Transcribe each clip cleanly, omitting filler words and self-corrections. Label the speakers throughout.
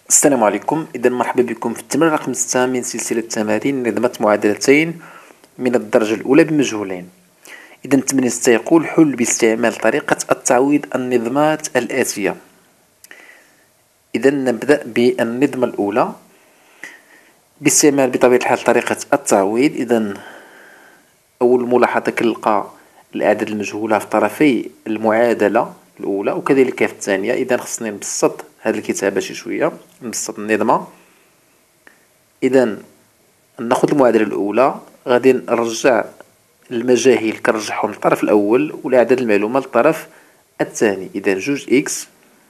Speaker 1: السلام عليكم. إذا مرحبا بكم في التمرين رقم 6 من سلسلة تمارين نظمة معادلتين من الدرجة الأولى بمجهولين. إذا التمرين 6 يقول: حل باستعمال طريقة التعويض النظمات الآتية. إذا نبدأ بالنظمة الأولى باستعمال بطبيعة الحال طريقة التعويض. إذا أول ملاحظة كنلقى الأعداد المجهولة في طرفي المعادلة الأولى وكذلك في الثانية. إذا خصني نبسط هذه الكتابة شي شوية، نبسط النظمة. إذا ناخذ المعادلة الأولى، غادي نرجع المجاهيل كنرجعهم للطرف الأول والأعداد المعلومة للطرف الثاني. إذا جوج إكس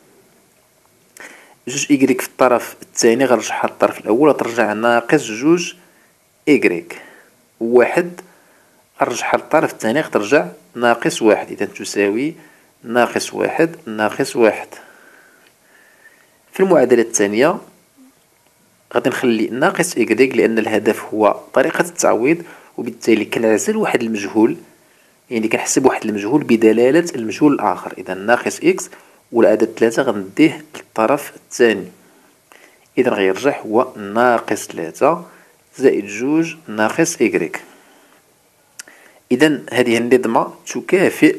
Speaker 1: جوج إيكغيك في الطرف الثاني غنرجعها للطرف الأول وترجع ناقص جوج إيكغيك، واحد نرجعها للطرف الثاني غترجع ناقص واحد. إذا تساوي ناقص واحد ناقص واحد. في المعادلة الثانية غادي نخلي ناقص إيكغيك لأن الهدف هو طريقة التعويض، وبالتالي كنعزل واحد المجهول، يعني كنحسب واحد المجهول بدلالة المجهول الآخر. إذا ناقص إكس والعدد 3 غنديه للطرف الثاني. إذا غيرجع هو ناقص 3 زائد جوج ناقص إيكغيك. إذا هذه النظمة تكافئ.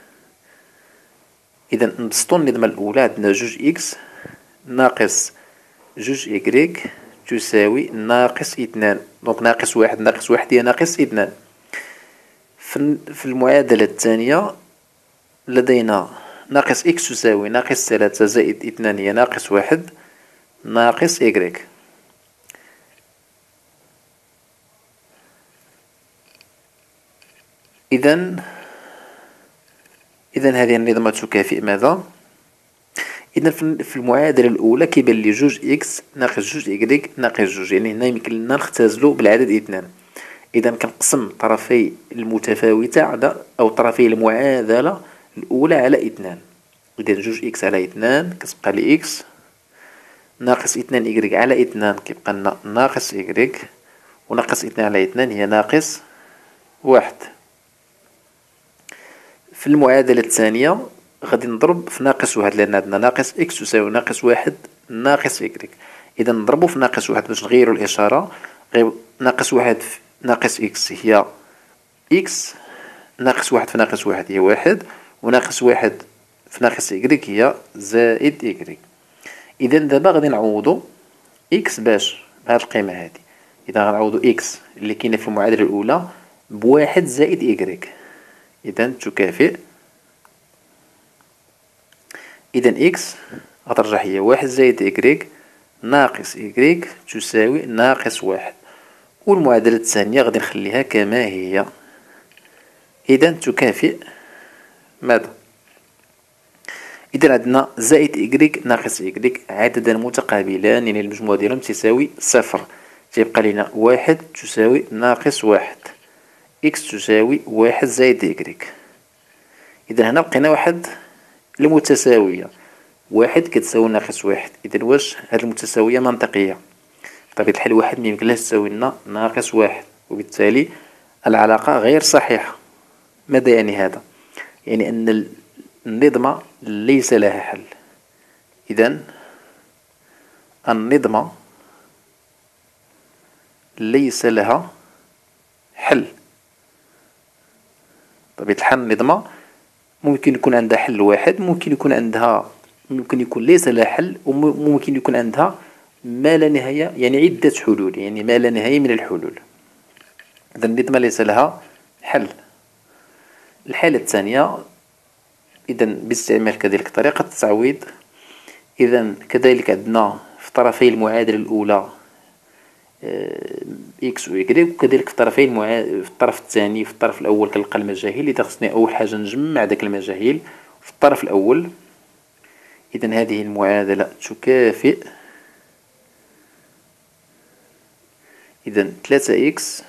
Speaker 1: إذا نبسطو النظمة الأولى، عندنا جوج إكس ناقص جوج إيكغيك تساوي ناقص اثنان. دونك ناقص واحد ناقص واحد هي ناقص اثنان. في المعادلة الثانية لدينا ناقص إكس تساوي ناقص 3 زائد 2 هي ناقص واحد ناقص إيكغيك. إذا هذه النظمة تكافئ ماذا؟ إذا في المعادلة الأولى كيبان لي جوج إكس ناقص جوج إيكغيك ناقص جوج، يعني هنا يمكن لنا نختزلو بالعدد اثنان. إذا كنقسم طرفي المتفاوتة على أو طرفي المعادلة الأولى على اثنان. إذا جوج إكس على اثنان كتبقى لي إكس ناقص اثنان إيكغيك على اثنان كيبقى لنا ناقص إيكغيك، وناقص اثنان على اثنان هي ناقص واحد. في المعادلة الثانية غادي نضرب في ناقص واحد لأن عندنا ناقص إكس تساوي ناقص واحد ناقص إيكغيك. إذا نضربو في ناقص واحد باش نغيرو الإشارة. ناقص واحد في ناقص إكس هي إكس، ناقص واحد في ناقص واحد هي واحد، وناقص واحد في ناقص إيكغيك هي زائد إيكغيك. إذا دابا غادي نعوضو إكس باش بهاد القيمة هادي. إذا غنعوضو إكس اللي كاينة في المعادلة الأولى بواحد زائد إيكغيك. إذا تكافئ. إذا إكس غترجع هي واحد زائد إيكغيك ناقص إيكغيك تساوي ناقص واحد، والمعادلة الثانية غادي نخليها كما هي. إذا تكافئ ماذا؟ إذا عندنا زائد إيكغيك ناقص إيكغيك عددان متقابلان، يعني المجموع ديالهم تساوي صفر. تيبقى لينا واحد تساوي ناقص واحد، إكس تساوي واحد زائد إيكغيك. إذا هنا لقينا واحد المتساوية، واحد كتساوي ناقص واحد. إذا واش هاد المتساوية منطقية؟ بطبيعة الحال واحد ميمكنلاش تساوي لنا ناقص واحد، وبالتالي العلاقة غير صحيحة. ماذا يعني هذا؟ يعني أن النظمة ليس لها حل. إذا النظمة ليس لها حل. بطبيعة الحال النظمة ممكن يكون عندها حل واحد، ممكن يكون ليس لها حل، وممكن يكون عندها ما لا نهاية، يعني عدة حلول، يعني ما لا نهاية من الحلول. إذا النظمة ليس لها حل. الحالة الثانية إذا باستعمال كذلك طريقة التعويض. إذا كذلك عندنا في طرفي المعادلة الأولى إكس و إيكغيك، وكذلك في طرفي في الطرف الثاني في الطرف الأول كنلقى المجاهيل. إذا خصني أول حاجة نجمع داك المجاهيل في الطرف الأول. إذا هذه المعادلة تكافئ. إذا 3 إكس،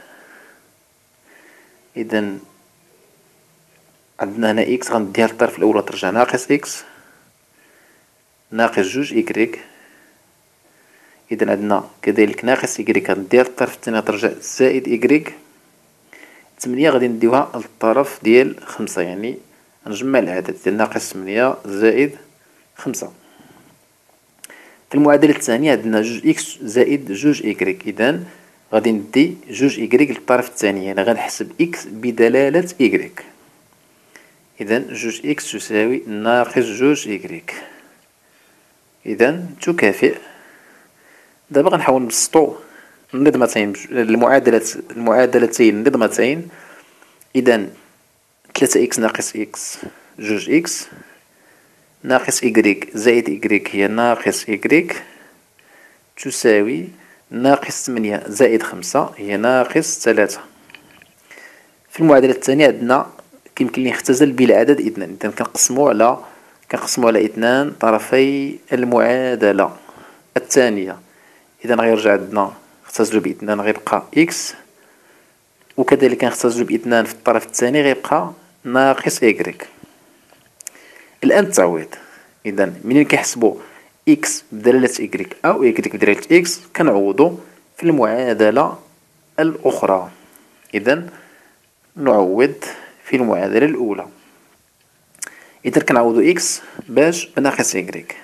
Speaker 1: إذا عندنا هنا إكس غنديها للطرف الأول ترجع ناقص إكس ناقص جوج إيكغيك. إذا عندنا كذلك ناقص إيكغيك غنديها للطرف الثاني ترجع زائد إيكغيك. 8 غادي نديوها للطرف ديال 5، يعني نجمع العدد ديال ناقص 8 زائد 5. في المعادلة الثانية عندنا جوج إكس زائد جوج إكغيك، إذا غادي ندي جوج إكغيك للطرف الثاني، يعني غنحسب إكس بدلالة إكغيك. إذا جوج إكس تساوي ناقص جوج إكغيك، إذا تكافئ. دابا غنحاول نبسطو النظمتين المعادلتين نظمتين. إذا 3 إكس ناقص إكس جوج إكس ناقص إكغيك زائد إكغيك هي ناقص إكغيك تساوي ناقص 8 زائد 5 هي ناقص 3. في المعادلة الثانية عندنا كيمكن لي نختزل بالعدد اثنان، إذا كنقسمو على اثنان طرفي المعادلة الثانية. إذا غيرجع عندنا نختزلو باثنان غيبقى إكس، وكذلك نختزلو باثنان في الطرف الثاني غيبقى ناقص إكغيك. الآن التعويض، إذا منين كنحسبو إكس بدلالة إكغيك أو إكغيك بدلالة إكس كنعوضو في المعادلة الأخرى. إذا نعوض في المعادلة الأولى، إذا كنعوضو إكس باش بناقص إكغيك،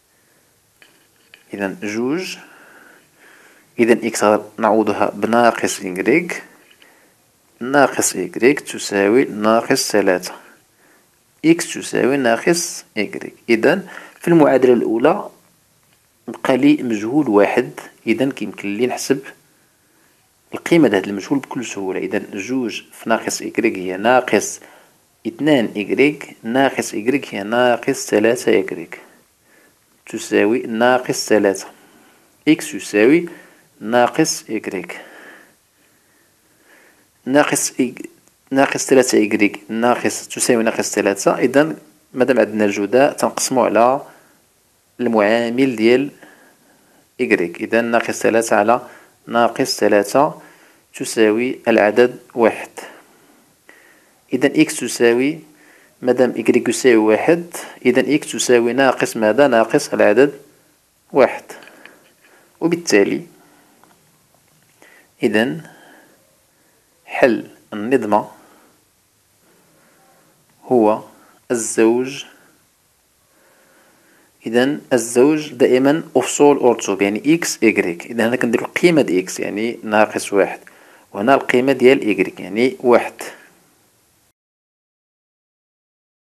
Speaker 1: إذا جوج، إذا إكس نعوضوها بناقص إكغيك، ناقص إكغيك تساوي ناقص 3، إكس تساوي ناقص إكغيك. إذا في المعادلة الأولى بقى لي مجهول واحد، إذا كيمكن لي نحسب القيمة ديال هاد المجهول بكل سهولة. إذا جوج في ناقص إكغيك هي ناقص 2 إكغيك ناقص إكغيك هي ناقص 3 إكغيك تساوي ناقص 3، إكس يساوي ناقص إكغيك ناقص 3 إكغيك ناقص تساوي ناقص 3. إذا مادام عندنا الجداء تنقسمو على المعامل ديال إكغيك، إذا ناقص 3 على ناقص 3 تساوي العدد 1. إذا إكس تساوي، مادام إكغيك يساوي 1، إذا إكس تساوي ناقص ماذا؟ ناقص العدد 1. وبالتالي إذا حل النظمة هو الزوج. إذا الزوج دائما أفصول أورتوب، يعني إكس إكغيك. إذا هنا كنديرو القيمة د إكس يعني ناقص 1، وهنا القيمة ديال إكغيك يعني 1.